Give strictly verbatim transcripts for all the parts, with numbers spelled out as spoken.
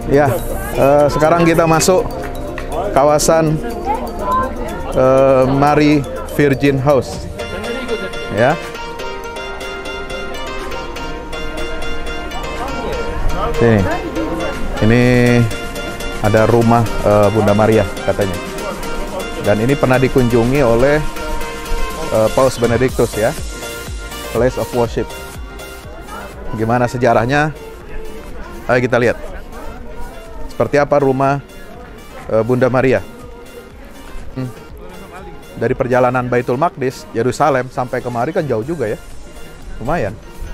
Ya, eh, sekarang kita masuk kawasan eh, Mary Virgin House. Ya. Sini. Ini ada rumah uh, Bunda Maria katanya. Dan ini pernah dikunjungi oleh uh, Paus Benedictus ya. Place of worship. Gimana sejarahnya? Ayo kita lihat. Seperti apa rumah uh, Bunda Maria. Hmm. Dari perjalanan Baitul Maqdis, Yerusalem sampai kemari kan jauh juga ya. Lumayan.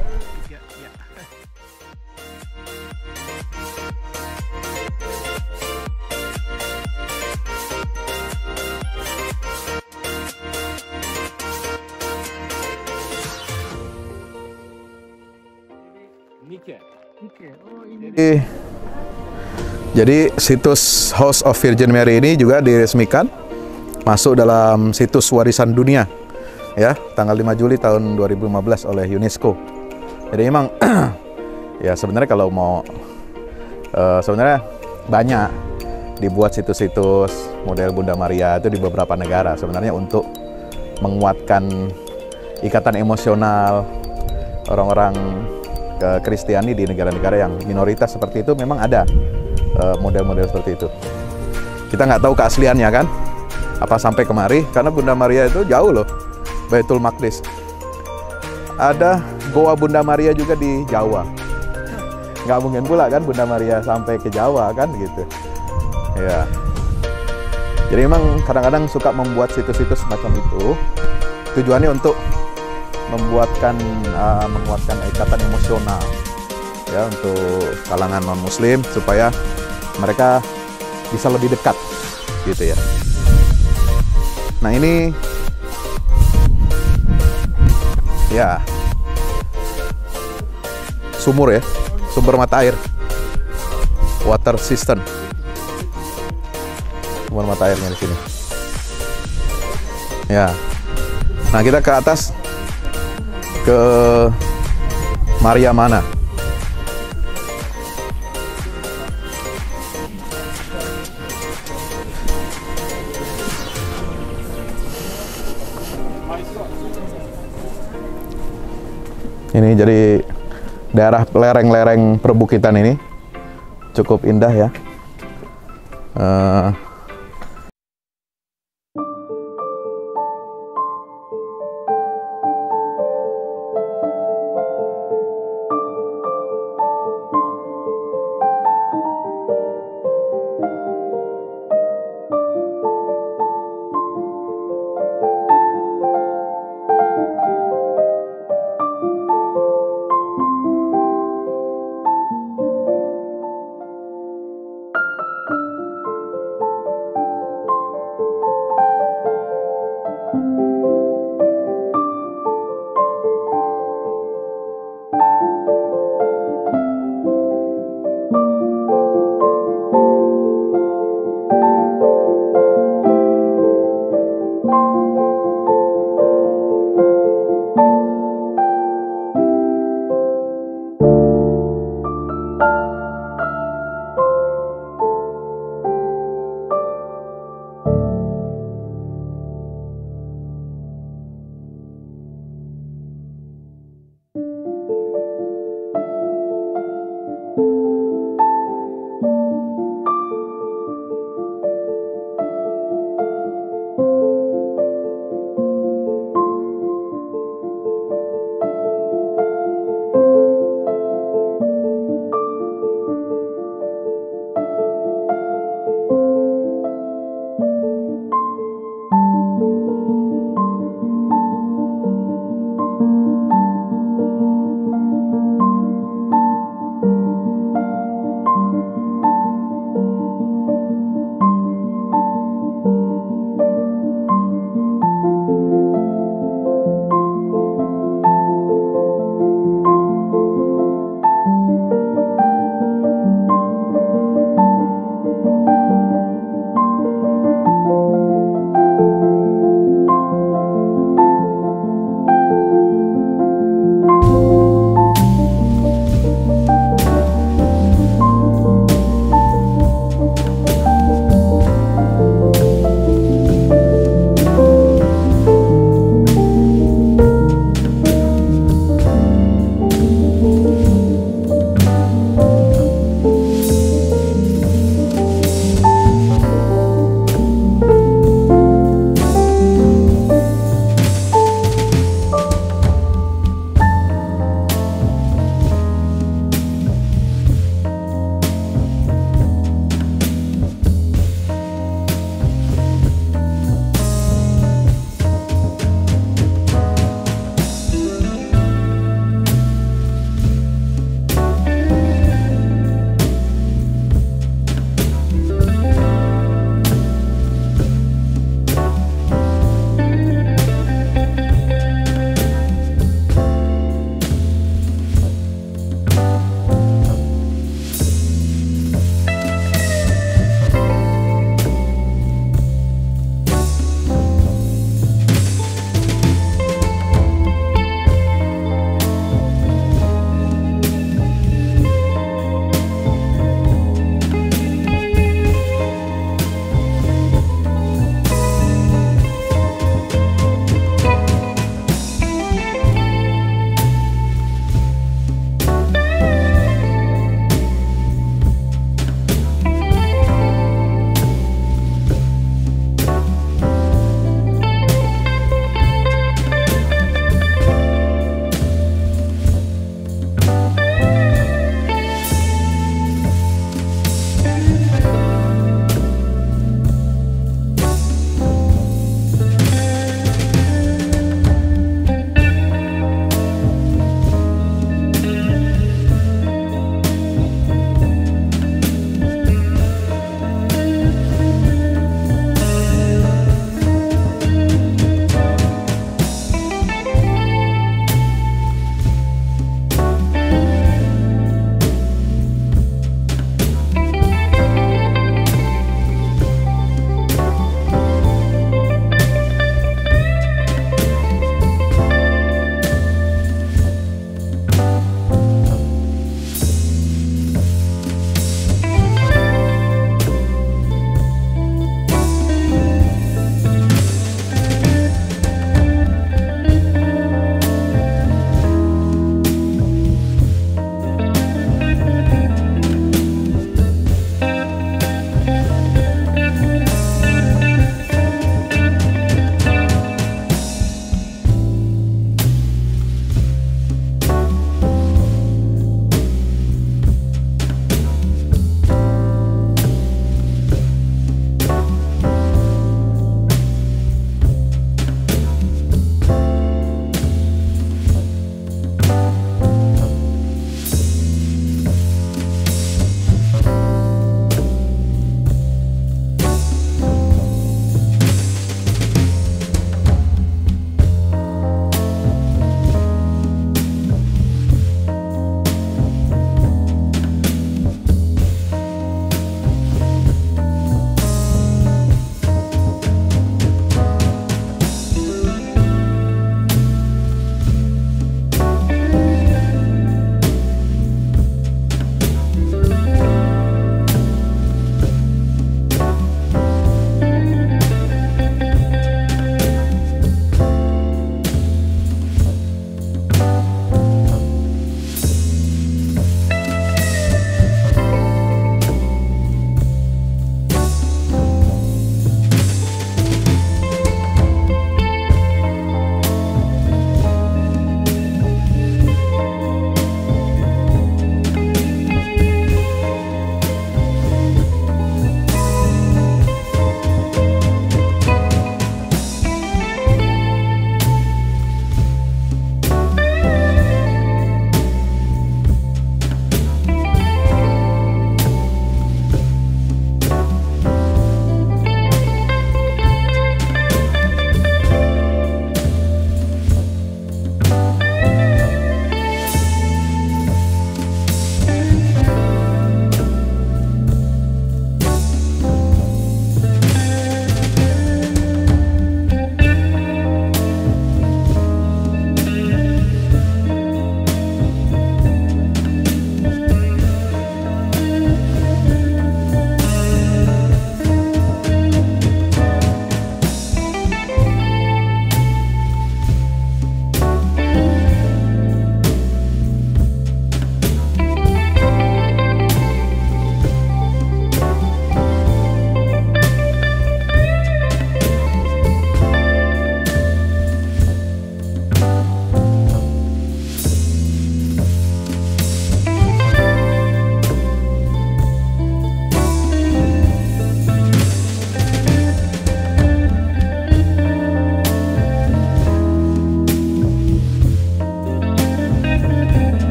Jadi, jadi situs House of Virgin Mary ini juga diresmikan masuk dalam situs warisan dunia ya, tanggal lima Juli tahun dua ribu lima belas oleh UNESCO. Jadi memang ya sebenarnya kalau mau uh, sebenarnya banyak dibuat situs-situs model Bunda Maria itu di beberapa negara sebenarnya untuk menguatkan ikatan emosional orang-orang ke Kristiani di negara-negara yang minoritas seperti itu. Memang ada model-model uh, seperti itu. Kita nggak tahu keasliannya kan, apa sampai kemari, karena Bunda Maria itu jauh loh, Baitul Maqdis. Ada Goa Bunda Maria juga di Jawa. Nggak mungkin pula kan Bunda Maria sampai ke Jawa kan gitu. Ya. Jadi memang kadang-kadang suka membuat situs-situs semacam itu. Tujuannya untuk membuatkan uh, menguatkan ikatan emosional ya untuk kalangan non muslim supaya mereka bisa lebih dekat gitu ya. Nah ini ya sumur ya, sumber mata air, water system, sumber mata airnya di sini ya. Nah kita ke atas ke Maria mana? Ini jadi daerah lereng-lereng perbukitan ini cukup indah ya. Uh,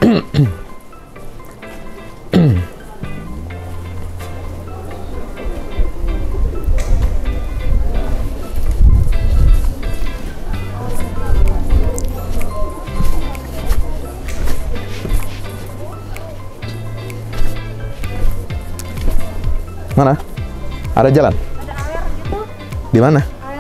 Mana? Ada jalan? Ada air gitu. Di mana? Air.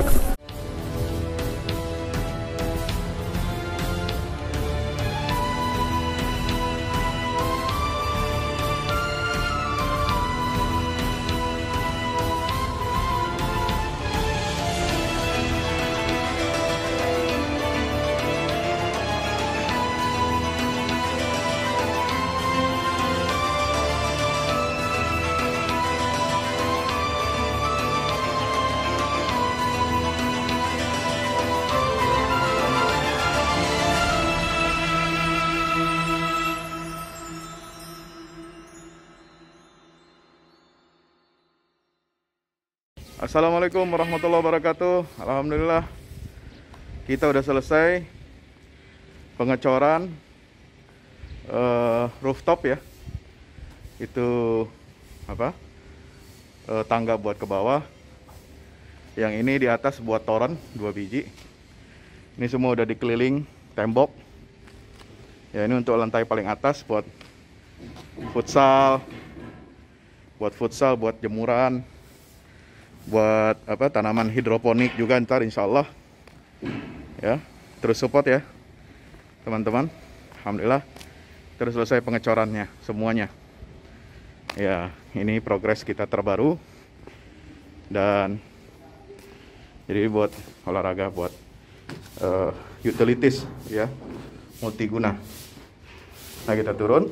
Assalamualaikum warahmatullahi wabarakatuh. Alhamdulillah kita udah selesai pengecoran uh, rooftop ya. Itu apa? Uh, tangga buat ke bawah. Yang ini di atas buat toren dua biji. Ini semua udah dikeliling tembok. Ya, ini untuk lantai paling atas buat futsal. Buat futsal, buat jemuran. Buat apa, tanaman hidroponik juga ntar insya Allah ya. Terus support ya teman-teman. Alhamdulillah terus selesai pengecorannya semuanya ya. Ini progres kita terbaru dan jadi buat olahraga, buat uh, utilities ya, multiguna. Nah, kita turun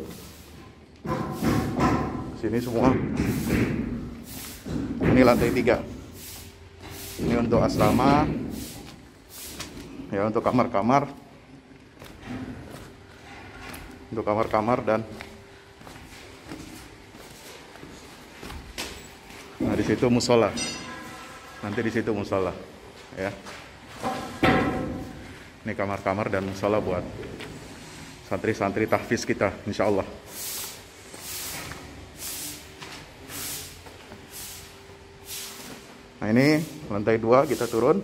sini semua. Ini lantai tiga. Ini untuk asrama, ya, untuk kamar-kamar, untuk kamar-kamar dan nah di situ musola. Nanti di situ musola, ya. Ini kamar-kamar dan musola buat santri-santri tahfiz kita, insya Allah. Nah, ini lantai dua kita turun.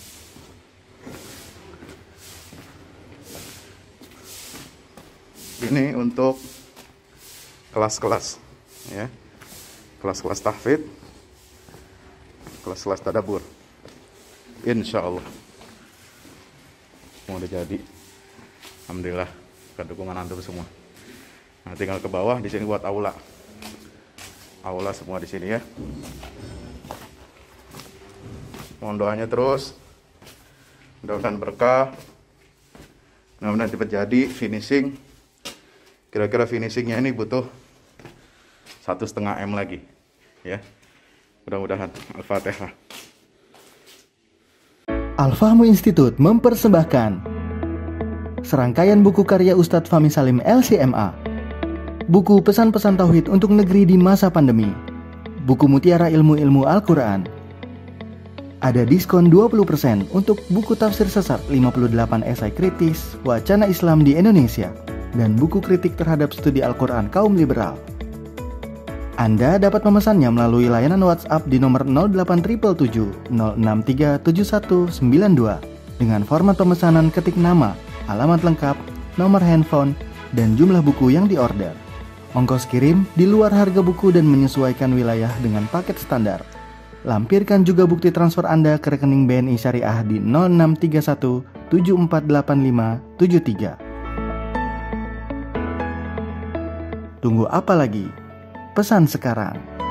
Ini untuk kelas-kelas ya. Kelas-kelas tahfidz, kelas-kelas tadabbur. Insya Allah mau udah jadi. Alhamdulillah dengan dukungan antum semua. Nah, tinggal ke bawah di sini buat aula. Aula semua di sini ya. Mohon doanya terus, mudah-mudahan berkah, mudah-mudahan cepat jadi finishing. Kira-kira finishingnya ini butuh satu setengah m lagi, ya. Mudah-mudahan. Al-Fatihah. Al-Fahmu Institute mempersembahkan serangkaian buku karya Ustadz Fahmi Salim L C M A. Buku pesan-pesan tauhid untuk negeri di masa pandemi. Buku mutiara ilmu-ilmu Al-Quran. Ada diskon dua puluh persen untuk buku tafsir sesat lima puluh delapan esai kritis wacana Islam di Indonesia dan buku kritik terhadap studi Al-Quran kaum liberal. Anda dapat memesannya melalui layanan WhatsApp di nomor nol delapan tujuh tujuh nol enam tiga tujuh satu sembilan dua dengan format pemesanan ketik nama, alamat lengkap, nomor handphone, dan jumlah buku yang diorder. Ongkos kirim di luar harga buku dan menyesuaikan wilayah dengan paket standar. Lampirkan juga bukti transfer Anda ke rekening B N I Syariah di nol enam tiga satu tujuh empat delapan lima tujuh tiga. Tunggu apa lagi? Pesan sekarang.